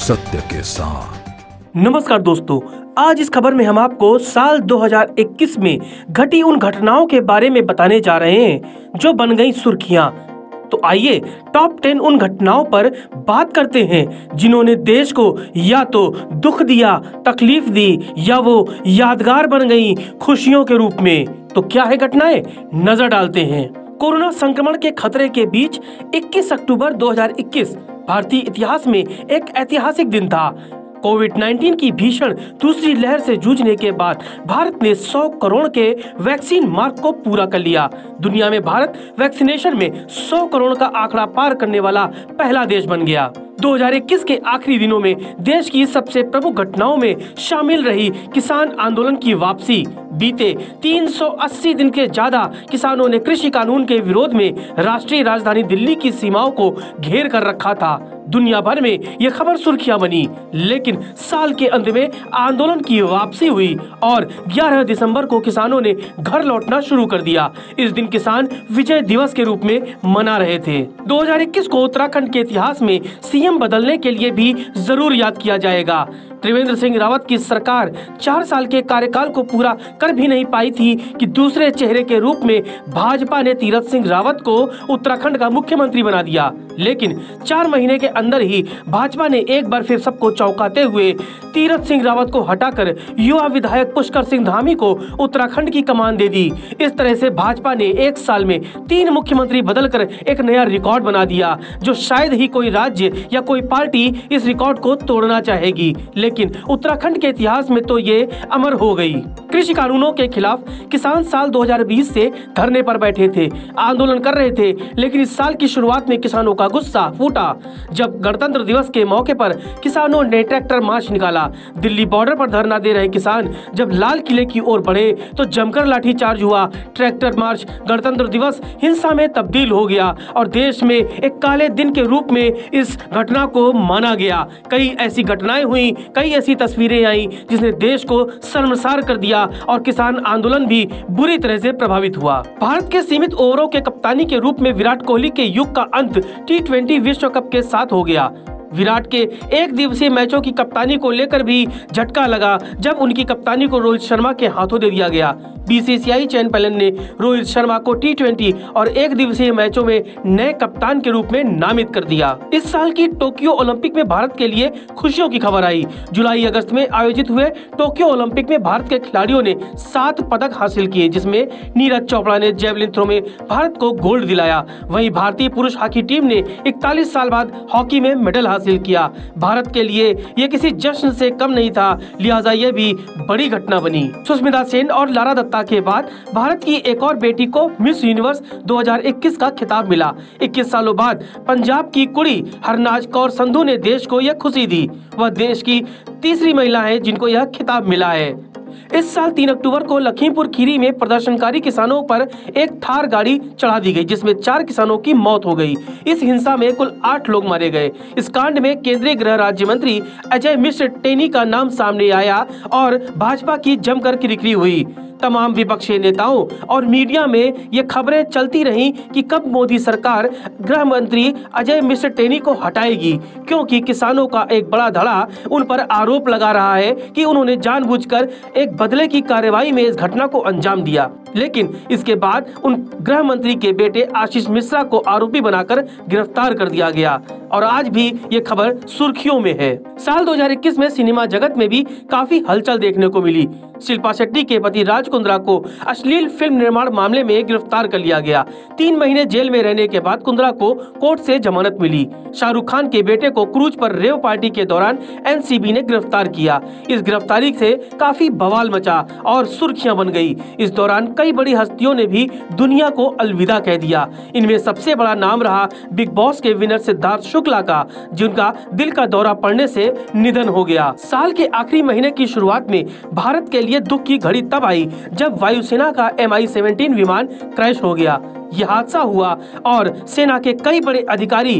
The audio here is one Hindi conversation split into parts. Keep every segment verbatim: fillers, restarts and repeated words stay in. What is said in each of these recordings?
सत्य के साथ। नमस्कार दोस्तों, आज इस खबर में हम आपको साल दो हज़ार इक्कीस में घटी उन घटनाओं के बारे में बताने जा रहे हैं जो बन गई सुर्खियां। तो आइए टॉप टेन उन घटनाओं पर बात करते हैं जिन्होंने देश को या तो दुख दिया, तकलीफ दी या वो यादगार बन गई खुशियों के रूप में। तो क्या है घटनाएं, नजर डालते हैं। कोरोना संक्रमण के खतरे के बीच इक्कीस अक्टूबर दो हज़ार इक्कीस भारतीय इतिहास में एक ऐतिहासिक दिन था। कोविड उन्नीस की भीषण दूसरी लहर से जूझने के बाद भारत ने सौ करोड़ के वैक्सीन मार्क को पूरा कर लिया। दुनिया में भारत वैक्सीनेशन में सौ करोड़ का आंकड़ा पार करने वाला पहला देश बन गया। दो हज़ार इक्कीस के आखिरी दिनों में देश की सबसे प्रमुख घटनाओं में शामिल रही किसान आंदोलन की वापसी। बीते तीन सौ अस्सी दिन के ज्यादा किसानों ने कृषि कानून के विरोध में राष्ट्रीय राजधानी दिल्ली की सीमाओं को घेर कर रखा था। दुनिया भर में ये खबर सुर्खियां बनी, लेकिन साल के अंत में आंदोलन की वापसी हुई और ग्यारह दिसंबर को किसानों ने घर लौटना शुरू कर दिया। इस दिन किसान विजय दिवस के रूप में मना रहे थे। दो हज़ार इक्कीस को उत्तराखंड के इतिहास में सीएम बदलने के लिए भी जरूर याद किया जाएगा। त्रिवेंद्र सिंह रावत की सरकार चार साल के कार्यकाल को पूरा कर भी नहीं पाई थी कि दूसरे चेहरे के रूप में भाजपा ने तीरथ सिंह रावत को उत्तराखंड का मुख्यमंत्री बना दिया। लेकिन चार महीने के अंदर ही भाजपा ने एक बार फिर सबको चौंकाते हुए तीरथ सिंह रावत को हटाकर युवा विधायक पुष्कर सिंह धामी को उत्तराखंड की कमान दे दी। इस तरह से भाजपा ने एक साल में तीन मुख्यमंत्री बदलकर एक नया रिकॉर्ड बना दिया, जो शायद ही कोई राज्य या कोई पार्टी इस रिकॉर्ड को तोड़ना चाहेगी। लेकिन उत्तराखंड के इतिहास में तो ये अमर हो गई। कृषि कानूनों के खिलाफ किसान साल दो हज़ार बीस से धरने पर बैठे थे, आंदोलन कर रहे थे। लेकिन इस साल की शुरुआत में किसानों का गुस्सा फूटा जब गणतंत्र दिवस के मौके पर किसानों ने ट्रैक्टर मार्च निकाला। दिल्ली बॉर्डर पर धरना दे रहे किसान जब लाल किले की ओर बढ़े तो जमकर लाठीचार्ज हुआ। ट्रैक्टर मार्च गणतंत्र दिवस हिंसा में तब्दील हो गया और देश में एक काले दिन के रूप में इस घटना को माना गया। कई ऐसी घटनाएं हुई, कई ऐसी तस्वीरें आई जिसने देश को शर्मसार कर दिया और किसान आंदोलन भी बुरी तरह से प्रभावित हुआ। भारत के सीमित ओवरों के कप्तानी के रूप में विराट कोहली के युग का अंत टी ट्वेंटी विश्व कप के साथ हो गया। विराट के एक दिवसीय मैचों की कप्तानी को लेकर भी झटका लगा जब उनकी कप्तानी को रोहित शर्मा के हाथों दे दिया गया। बीसीसीआई चयन पैनल ने रोहित शर्मा को टी ट्वेंटी और एक दिवसीय मैचों में नए कप्तान के रूप में नामित कर दिया। इस साल की टोक्यो ओलंपिक में भारत के लिए खुशियों की खबर आई। जुलाई अगस्त में आयोजित हुए टोक्यो ओलंपिक में भारत के खिलाड़ियों ने सात पदक हासिल किए, जिसमें नीरज चोपड़ा ने जेवलिन थ्रो में भारत को गोल्ड दिलाया। वहीं भारतीय पुरुष हॉकी टीम ने इकतालीस साल बाद हॉकी में मेडल हासिल किया। भारत के लिए ये किसी जश्न से कम नहीं था, लिहाजा ये भी बड़ी घटना बनी। सुष्मिता सेन और लारा दत्ता के बाद भारत की एक और बेटी को मिस यूनिवर्स दो हज़ार इक्कीस का खिताब मिला। इक्कीस सालों बाद पंजाब की कुड़ी हरनाज कौर संधू ने देश को यह खुशी दी। वह देश की तीसरी महिला है जिनको यह खिताब मिला है। इस साल तीन अक्टूबर को लखीमपुर खीरी में प्रदर्शनकारी किसानों पर एक थार गाड़ी चढ़ा दी गई, जिसमें चार किसानों की मौत हो गई। इस हिंसा में कुल आठ लोग मारे गए। इस कांड में केंद्रीय गृह राज्य मंत्री अजय मिश्र टेनी का नाम सामने आया और भाजपा की जमकर किरकिरी हुई। तमाम विपक्षी नेताओं और मीडिया में ये खबरें चलती रहीं कि कब मोदी सरकार गृह मंत्री अजय मिश्र टेनी को हटाएगी, क्योंकि किसानों का एक बड़ा धड़ा उन पर आरोप लगा रहा है कि उन्होंने जानबूझकर एक बदले की कार्रवाई में इस घटना को अंजाम दिया। लेकिन इसके बाद उन गृह मंत्री के बेटे आशीष मिश्रा को आरोपी बनाकर गिरफ्तार कर दिया गया और आज भी ये खबर सुर्खियों में है। साल दो हज़ार इक्कीस में सिनेमा जगत में भी काफी हलचल देखने को मिली। शिल्पा शेट्टी के पति राज कुंद्रा को अश्लील फिल्म निर्माण मामले में गिरफ्तार कर लिया गया। तीन महीने जेल में रहने के बाद कुंद्रा को कोर्ट से जमानत मिली। शाहरुख खान के बेटे को क्रूज पर रेव पार्टी के दौरान एनसीबी ने गिरफ्तार किया। इस गिरफ्तारी से काफी बवाल मचा और सुर्खियां बन गई। इस दौरान कई बड़ी हस्तियों ने भी दुनिया को अलविदा कह दिया। इनमें सबसे बड़ा नाम रहा बिग बॉस के विनर सिद्धार्थ शुक्ला का, जिनका दिल का दौरा पड़ने से निधन हो गया। साल के आखिरी महीने की शुरुआत में भारत के लिए दुख की घड़ी तब आई जब वायुसेना का एम आई सेवनटीन विमान क्रैश हो गया। यह हादसा हुआ और सेना के कई बड़े अधिकारी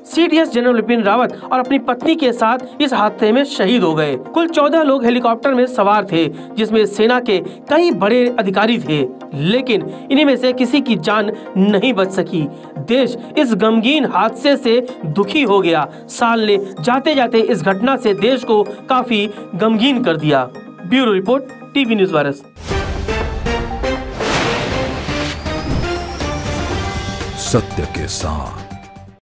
सीडीएस जनरल बिपिन रावत और अपनी पत्नी के साथ इस हादसे में शहीद हो गए। कुल चौदह लोग हेलीकॉप्टर में सवार थे, जिसमें सेना के कई बड़े अधिकारी थे, लेकिन इन्हीं में से किसी की जान नहीं बच सकी। देश इस गमगीन हादसे से दुखी हो गया। साल ने जाते जाते इस घटना से देश को काफी गमगीन कर दिया। Bureau report, TV news virus. सत्य के साथ